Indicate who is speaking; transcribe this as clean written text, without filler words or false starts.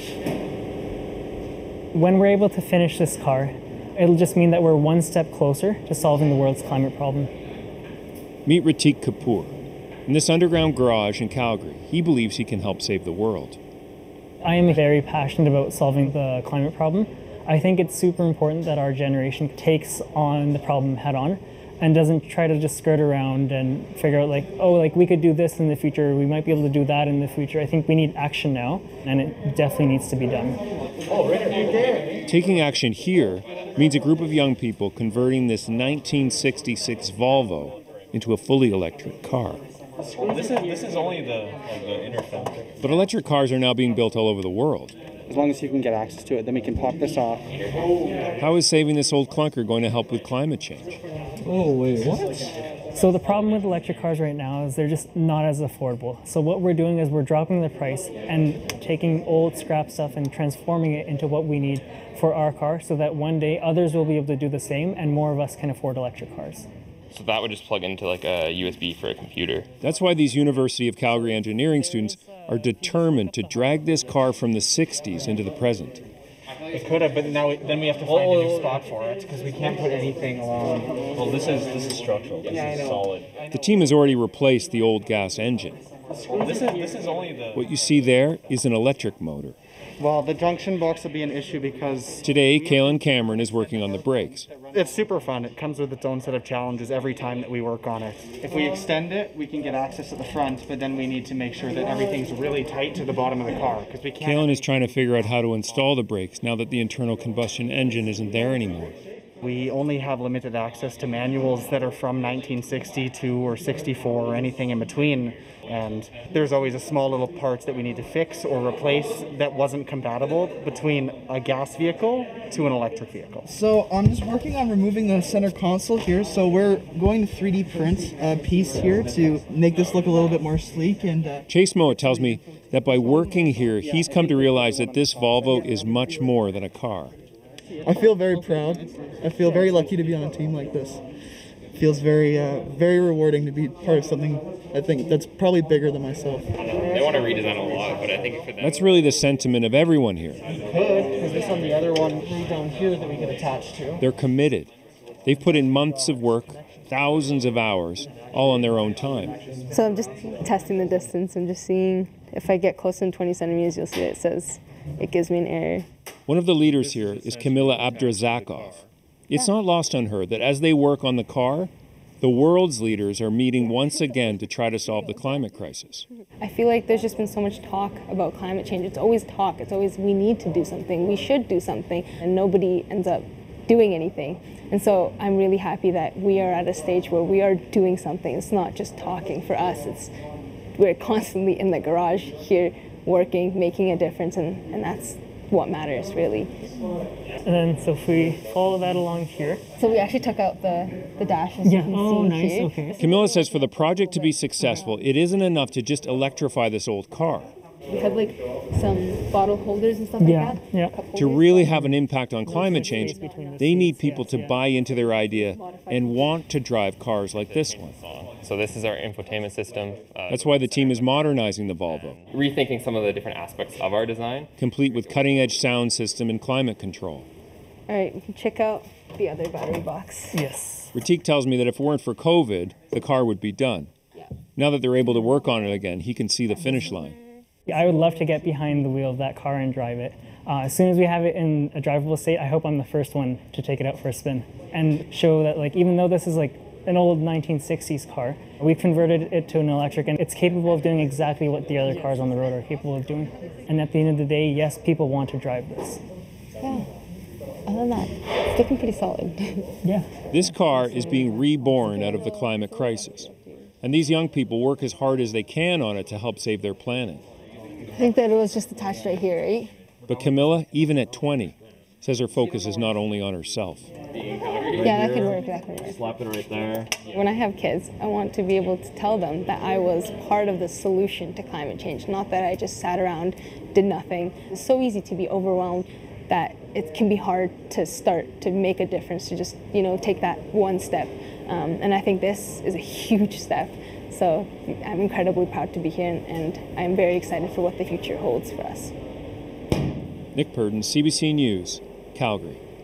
Speaker 1: When we're able to finish this car, it'll just mean that we're one step closer to solving the world's climate problem.
Speaker 2: Meet Ritik Kapoor. In this underground garage in Calgary, he believes he can help save the world.
Speaker 1: I am very passionate about solving the climate problem. I think it's super important that our generation takes on the problem head on and doesn't try to just skirt around and figure out we could do this in the future, we might be able to do that in the future. I think we need action now, and it definitely needs to be done.
Speaker 2: Taking action here means a group of young people converting this 1966 Volvo into a fully electric car.
Speaker 3: This is only the inner film.
Speaker 2: But electric cars are now being built all over the world.
Speaker 4: As long as you can get access to it, then we can pop this off.
Speaker 2: How is saving this old clunker going to help with climate change?
Speaker 4: Oh, wait, what?
Speaker 1: So the problem with electric cars right now is they're just not as affordable. So what we're doing is we're dropping the price and taking old scrap stuff and transforming it into what we need for our car so that one day others will be able to do the same and more of us can afford electric cars.
Speaker 5: So that would just plug into like a USB for a computer.
Speaker 2: That's why these University of Calgary engineering students are determined to drag this car from the 60s into the present.
Speaker 4: It could have, but then we have to find a new spot for it because we can't put anything along.
Speaker 3: Well, this is structural. This is solid.
Speaker 2: The team has already replaced the old gas engine.
Speaker 3: This is only the...
Speaker 2: What you see there is an electric motor.
Speaker 4: Well, the junction box will be an issue because...
Speaker 2: Today, Kaylin Cameron is working on the brakes.
Speaker 4: It's super fun. It comes with its own set of challenges every time that we work on it. If we extend it, we can get access to the front, but then we need to make sure that everything's really tight to the bottom of the car because we can't...
Speaker 2: Kaylin is trying to figure out how to install the brakes now that the internal combustion engine isn't there anymore.
Speaker 4: We only have limited access to manuals that are from 1962 or 64 or anything in between. And there's always a small little parts that we need to fix or replace that wasn't compatible between a gas vehicle to an electric vehicle.
Speaker 6: So I'm just working on removing the center console here. So we're going to 3D print a piece here to make this look a little bit more sleek. And
Speaker 2: Chase Moa tells me that by working here, he's come to realize that this Volvo is much more than a car.
Speaker 6: I feel very proud. I feel very lucky to be on a team like this. It feels very, very rewarding to be part of something I think that's probably bigger than myself.
Speaker 5: They want to redesign a lot, but I think for them...
Speaker 2: That's really the sentiment of everyone here.
Speaker 4: We could, because there's on the other one down here that we could attach to.
Speaker 2: They're committed. They've put in months of work, thousands of hours, all on their own time.
Speaker 7: So I'm just testing the distance and just seeing if I get closer than 20 centimeters, you'll see it says it gives me an error.
Speaker 2: One of the leaders here is Kamila Abdrazakov. It's not lost on her that as they work on the car, the world's leaders are meeting once again to try to solve the climate crisis.
Speaker 7: I feel like there's just been so much talk about climate change. It's always talk. It's always we need to do something. We should do something. And nobody ends up doing anything. And so I'm really happy that we are at a stage where we are doing something. It's not just talking for us. We're constantly in the garage here working, making a difference, and that's what matters, really.
Speaker 1: And then, so if we follow that along here.
Speaker 7: So we actually took out the dash, as you can see
Speaker 1: nice,
Speaker 7: here.
Speaker 1: okay.
Speaker 2: Camilla says for the project to be successful, it isn't enough to just electrify this old car.
Speaker 7: We had like some bottle holders and stuff like that.
Speaker 1: Yeah.
Speaker 2: To really have an impact on climate change, they need people to buy into their idea and want to drive cars like this one.
Speaker 5: So this is our infotainment system.
Speaker 2: That's why the team is modernizing the Volvo.
Speaker 5: Rethinking some of the different aspects of our design.
Speaker 2: Complete with cutting-edge sound system and climate control.
Speaker 7: All right, we can check out the other battery box.
Speaker 1: Yes.
Speaker 2: Ritik tells me that if it weren't for COVID, the car would be done.
Speaker 7: Yeah.
Speaker 2: Now that they're able to work on it again, he can see the finish line.
Speaker 1: I would love to get behind the wheel of that car and drive it. As soon as we have it in a drivable state, I hope I'm the first one to take it out for a spin and show that, like, even though this is like an old 1960s car, we've converted it to an electric, and it's capable of doing exactly what the other cars on the road are capable of doing. And at the end of the day, yes, people want to drive this.
Speaker 7: Yeah, I love that. It's looking pretty solid.
Speaker 1: Yeah.
Speaker 2: This car is being reborn out of the climate crisis. And these young people work as hard as they can on it to help save their planet.
Speaker 7: I think that it was just attached right here, right?
Speaker 2: But Camilla, even at 20, says her focus is not only on herself.
Speaker 7: Yeah, that could work, that could work.
Speaker 3: Slap it right there.
Speaker 7: When I have kids, I want to be able to tell them that I was part of the solution to climate change, not that I just sat around, did nothing. It's so easy to be overwhelmed that it can be hard to start to make a difference, to just, take that one step. And I think this is a huge step. So I'm incredibly proud to be here, and I'm very excited for what the future holds for us.
Speaker 2: Nick Purdon, CBC News, Calgary.